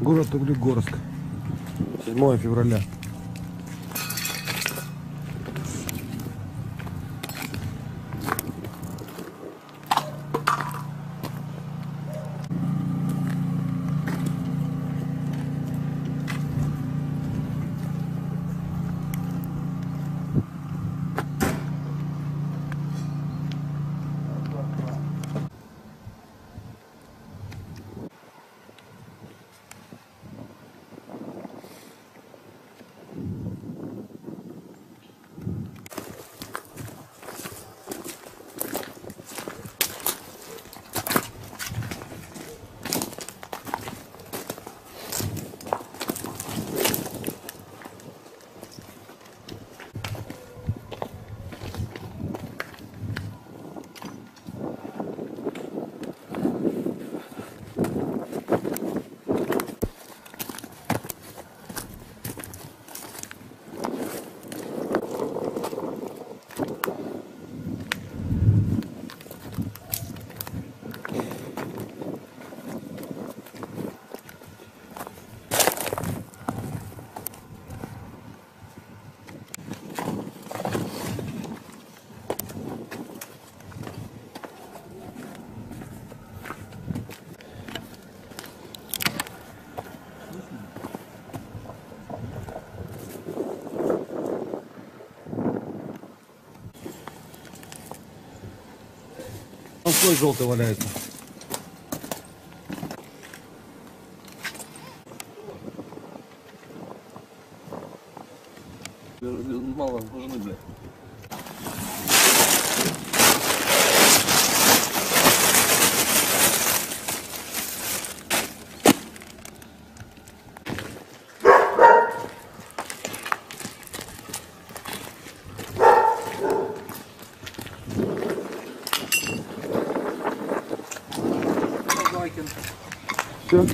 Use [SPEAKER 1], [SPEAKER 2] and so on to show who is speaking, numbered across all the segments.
[SPEAKER 1] Город Углегорск. 7 февраля. Он слой желтый валяется.
[SPEAKER 2] Мало нужны, блядь.
[SPEAKER 1] Все.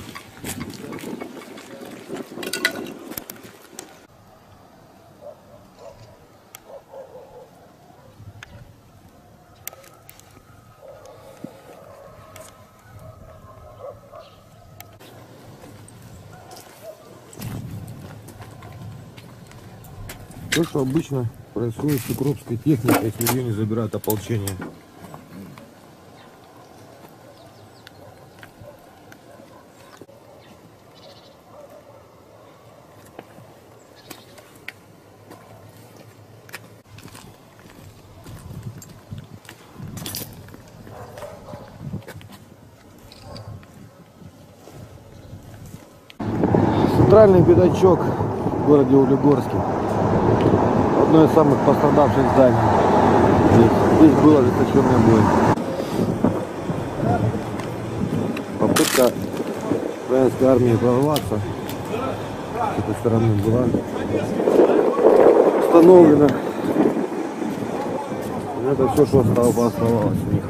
[SPEAKER 1] То, что обычно происходит с укропской техникой, если ее не забирают ополчение. Центральный пятачок в городе Углегорске. Одно из самых пострадавших зданий. Здесь был ожесточенный бой. Попытка украинской армии прорваться с этой стороны была установлена. Это все, что оставалось у них.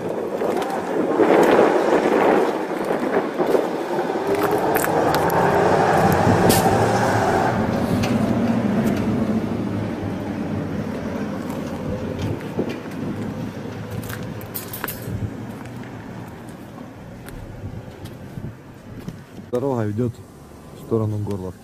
[SPEAKER 1] Дорога ведет в сторону Горловки.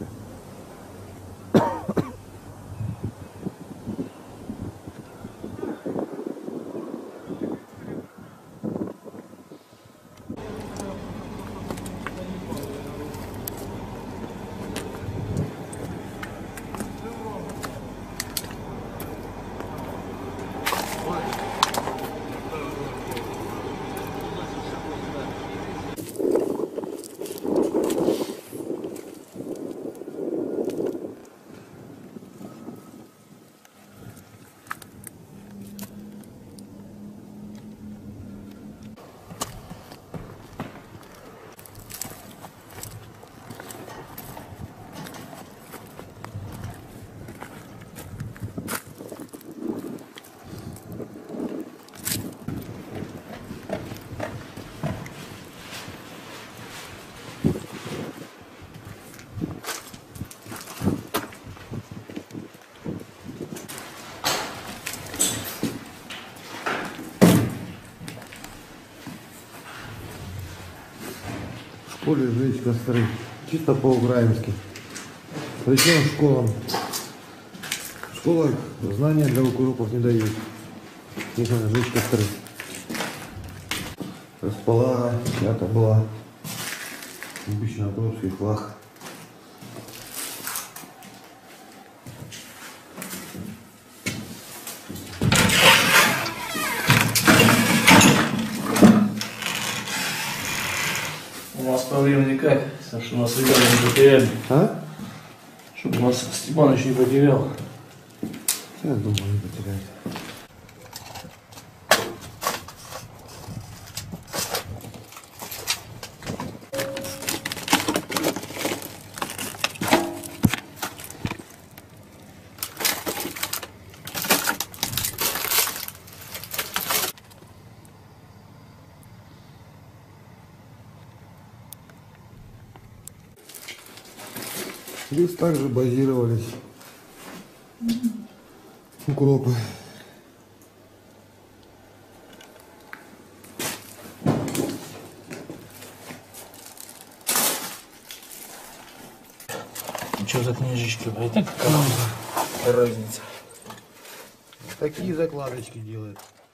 [SPEAKER 1] В школе жечь костры. Чисто по-украински. Причем школам. Школа знания для укропов не дают. Их надо жечь костры. Располага, это была обычно укропский флаг.
[SPEAKER 2] У нас проблем никак, так что нас ребята не потеряли.
[SPEAKER 1] А?
[SPEAKER 2] Чтобы нас Степаныч не потерял.
[SPEAKER 1] Я думаю, не потеряют. Здесь также базировались укропы.
[SPEAKER 2] Что за книжечки? А и так какая разница?
[SPEAKER 1] Такие закладочки делают.